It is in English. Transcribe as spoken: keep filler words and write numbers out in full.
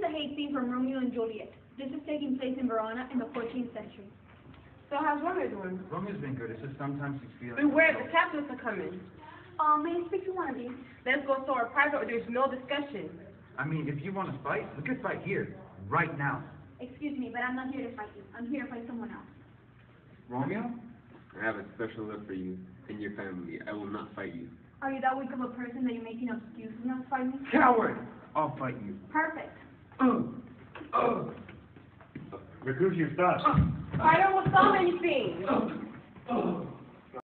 a hate scene from Romeo and Juliet. This is taking place in Verona in the fourteenth century. So how's Romeo doing? Romeo's been good. It's just sometimes he feels... Beware, the capitalists are coming. Uh, may I speak to one of you? Let's go somewhere private or there's no discussion. I mean, if you want to fight, we could fight here, right now. Excuse me, but I'm not here to fight you. I'm here to fight someone else. Romeo? I have a special love for you and your family. I will not fight you. Are you that weak of a person that you're making excuses not to fight me? Coward! I'll fight you. Perfect. Oh! Oh! Recruit your stuff. I don't want so many things. Oh! Oh!